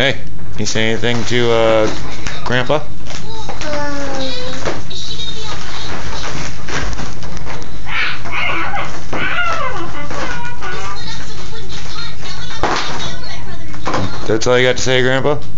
Hey, can you say anything to Grandpa? That's all you got to say, Grandpa?